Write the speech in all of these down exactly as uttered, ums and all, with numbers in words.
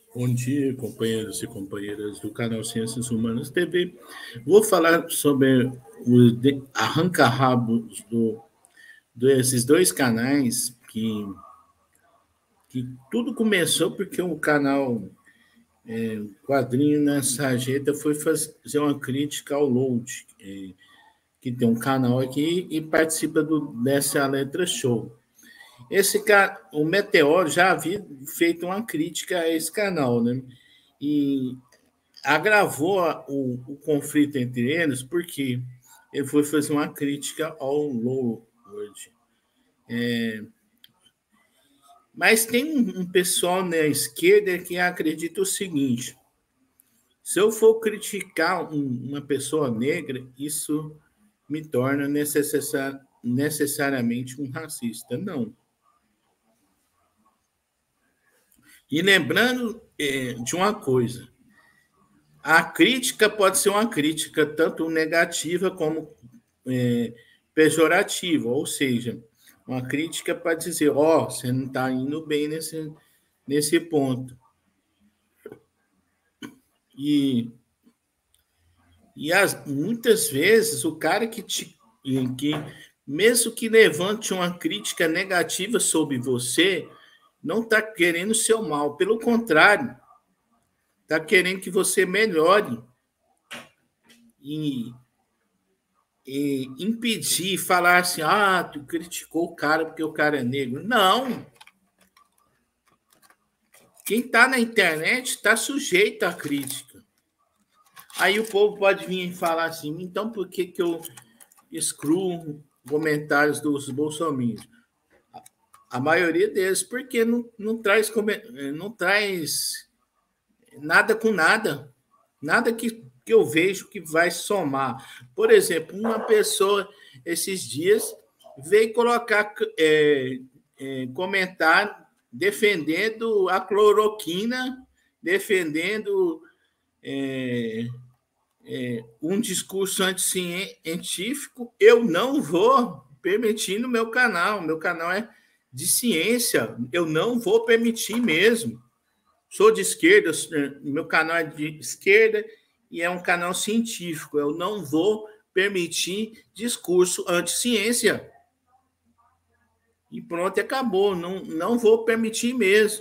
Bom dia, companheiros e companheiras do canal Ciências Humanas T V. Vou falar sobre o arranca-rabos do, desses dois canais que, que tudo começou porque o canal é, Quadrinho na Sarjeta foi fazer uma crítica ao Load, é, que tem um canal aqui e participa do, dessa letra show. Esse o Meteoro já havia feito uma crítica a esse canal, né? E agravou o, o conflito entre eles porque ele foi fazer uma crítica ao Lord. É, mas tem um, um pessoal na esquerda que acredita o seguinte: se eu for criticar um, uma pessoa negra, isso me torna necessari necessariamente um racista. Não. E lembrando é, de uma coisa, a crítica pode ser uma crítica tanto negativa como é, pejorativa, ou seja, uma crítica para dizer, ó, oh, você não está indo bem nesse, nesse ponto. E, e as, muitas vezes o cara que, te, que, mesmo que levante uma crítica negativa sobre você, não está querendo o seu mal, pelo contrário, está querendo que você melhore. E, e impedir, falar assim, ah, tu criticou o cara porque o cara é negro. Não. Quem está na internet está sujeito à crítica. Aí o povo pode vir e falar assim, então por que, que eu excluo comentários dos bolsominions? A maioria deles, porque não, não, traz, não traz nada com nada. Nada que, que eu vejo que vai somar. Por exemplo, uma pessoa, esses dias, veio colocar é, é, comentário defendendo a cloroquina, defendendo é, é, um discurso anticientífico. Eu não vou permitir no meu canal. Meu canal é de ciência. Eu não vou permitir mesmo. Sou de esquerda, meu canal é de esquerda e é um canal científico. Eu não vou permitir discurso anti-ciência. E pronto, acabou. Não, não vou permitir mesmo.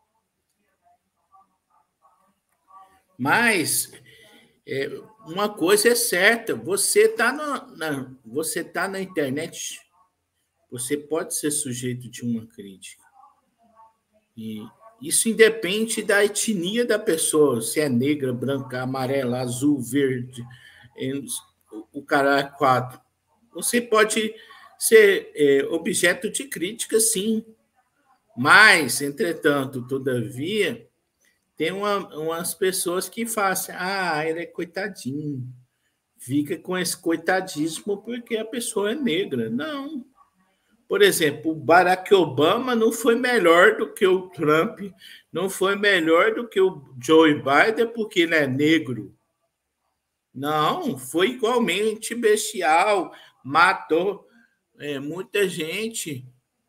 Mas é, uma coisa é certa, você está na, na, você tá na internet, você pode ser sujeito de uma crítica. E isso independe da etnia da pessoa, se é negra, branca, amarela, azul, verde, o caralho quatro. Você pode ser é, objeto de crítica, sim. Mas, entretanto, todavia, tem uma, umas pessoas que fazem, ah, ele é coitadinho. Fica com esse coitadismo porque a pessoa é negra. Não. Por exemplo, o Barack Obama não foi melhor do que o Trump, não foi melhor do que o Joe Biden porque ele é negro. Não, foi igualmente bestial, matou é, muita gente.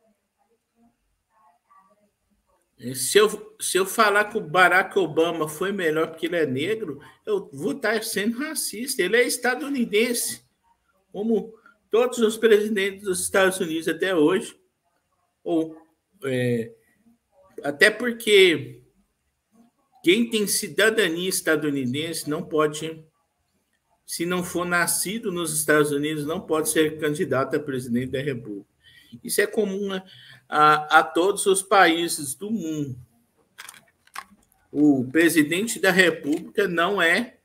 Se eu, se eu falar que o Barack Obama foi melhor porque ele é negro, eu vou estar sendo racista. Ele é estadunidense, como todos os presidentes dos Estados Unidos até hoje. Ou, é, até porque quem tem cidadania estadunidense não pode, se não for nascido nos Estados Unidos, não pode ser candidato a presidente da República. Isso é comum a, a, a todos os países do mundo. O presidente da República não é,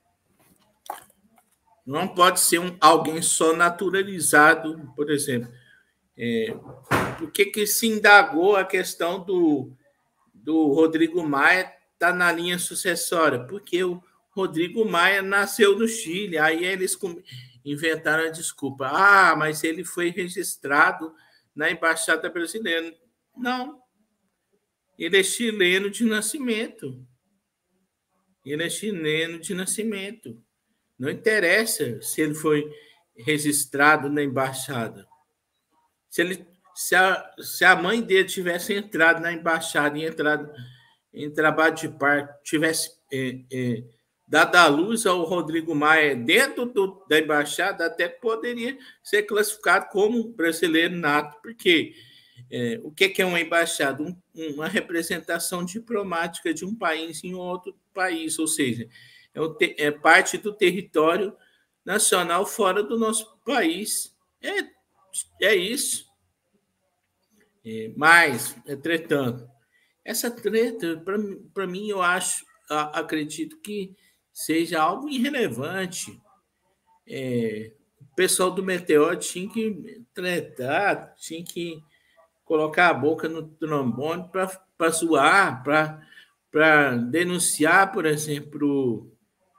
não pode ser um, alguém só naturalizado, por exemplo. É, por que, que se indagou a questão do, do Rodrigo Maia estar tá na linha sucessória? Porque o Rodrigo Maia nasceu no Chile, aí eles inventaram a desculpa. Ah, mas ele foi registrado na Embaixada Brasileira. Não. Ele é chileno de nascimento. Ele é chileno de nascimento. Não interessa se ele foi registrado na embaixada. Se, ele, se, a, se a mãe dele tivesse entrado na embaixada e entrado em trabalho de parto, tivesse é, é, dado a luz ao Rodrigo Maia dentro do, da embaixada, até poderia ser classificado como brasileiro nato, porque é, o que é uma embaixada? Um, uma representação diplomática de um país em outro país, ou seja, é, o te, é parte do território nacional fora do nosso país. É, é isso. É, mas, entretanto, essa treta, para mim, eu acho, acredito que seja algo irrelevante. É, o pessoal do Meteoro tinha que tretar, tinha que colocar a boca no trombone para zoar, para denunciar, por exemplo,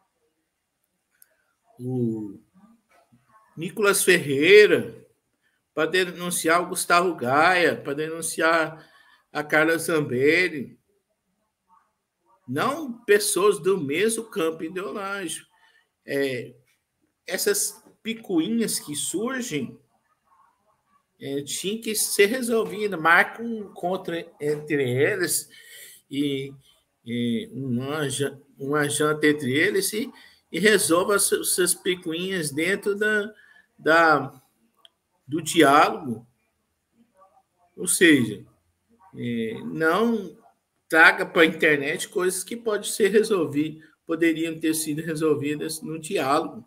o Nicolas Ferreira, para denunciar o Gustavo Gaia, para denunciar a Carla Zambelli. Não pessoas do mesmo campo ideológico. É, essas picuinhas que surgem é, tinham que ser resolvidas. Marca um encontro entre eles e, e uma, uma janta entre eles e, e resolva as suas picuinhas dentro da, da, do diálogo. Ou seja, é, não traga para a internet coisas que podem ser resolvidas, poderiam ter sido resolvidas no diálogo.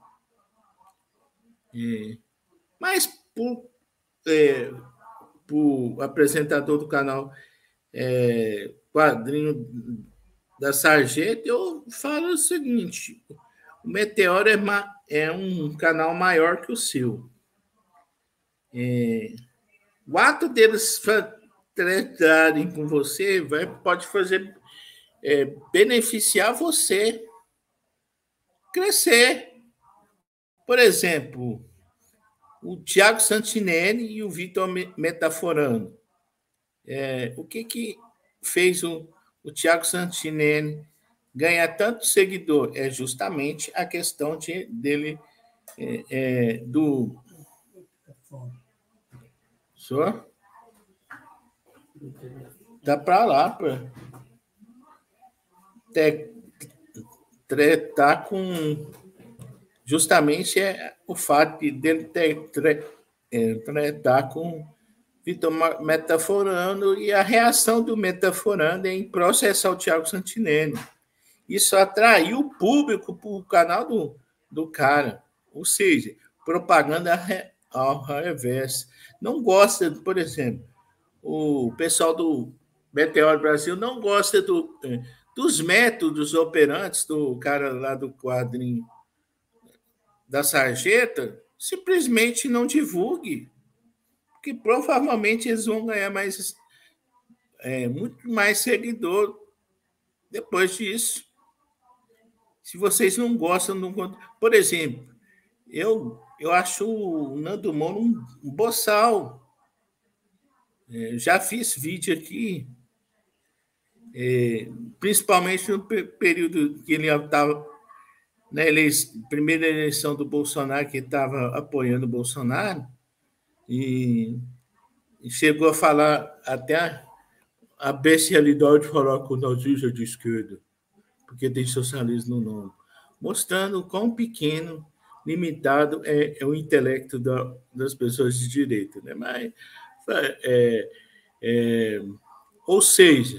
É, mas, por, é, por apresentador do canal é, Quadrinho da Sarjeta, eu falo o seguinte: o Meteoro é, ma, é um canal maior que o seu. É, o ato deles tratarem com você vai, pode fazer é, beneficiar você crescer. Por exemplo, o Tiago Santinelli e o Vitor Metaforando. É, o que, que fez o, o Tiago Santinelli ganhar tanto seguidor? É justamente a questão de, dele é, é, do... Só? Dá para lá, para tretar com... Justamente é o fato de dele ter, tretar com Vitor Metaforando e a reação do Metaforando em processar o Tiago Santinelli. Isso atraiu o público para o canal do, do cara. Ou seja, propaganda ao revés. Não gosta, por exemplo, o pessoal do Meteoro Brasil não gosta do, dos métodos operantes do cara lá do quadrinho da Sarjeta, simplesmente não divulgue, porque provavelmente eles vão ganhar mais, é, muito mais seguidor depois disso. Se vocês não gostam, não... por exemplo, eu, eu acho o Nando Moura um, um boçal. É, já fiz vídeo aqui, é, principalmente no período que ele estava na eleição, primeira eleição do Bolsonaro, que estava apoiando o Bolsonaro, e chegou a falar até a, a bestialidade de falar com o nazista de esquerda, porque tem socialismo no nome, mostrando quão pequeno, limitado é, é o intelecto da, das pessoas de direita. Né? Mas, é, é, ou seja,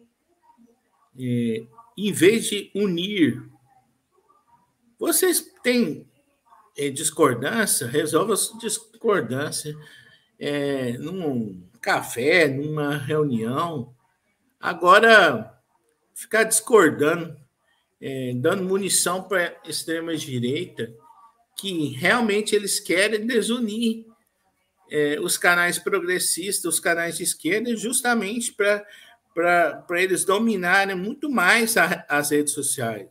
é, em vez de unir, vocês têm é, discordância, resolva a discordância é, num café, numa reunião. Agora, ficar discordando, é, dando munição para a extrema-direita, que realmente eles querem desunir é, os canais progressistas, os canais de esquerda, justamente para eles dominarem muito mais a, as redes sociais.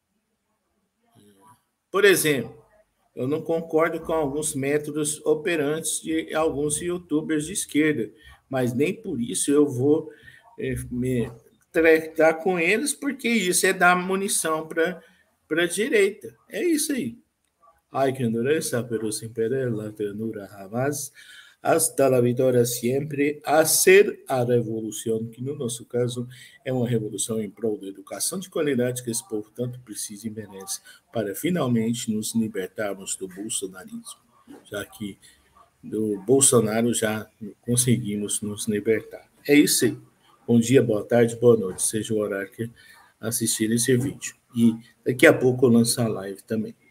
Por exemplo, eu não concordo com alguns métodos operantes de alguns youtubers de esquerda, mas nem por isso eu vou é, me tratar com eles, porque isso é dar munição para a direita. É isso aí. Ai, que endureza, pero sin perder la ternura jamás. hasta la vitória sempre, a ser a revolução, que no nosso caso é uma revolução em prol da educação de qualidade que esse povo tanto precisa e merece, para finalmente nos libertarmos do bolsonarismo, já que do Bolsonaro já conseguimos nos libertar. É isso aí. Bom dia, boa tarde, boa noite, seja o horário que assistir esse vídeo. E daqui a pouco eu lanço a live também.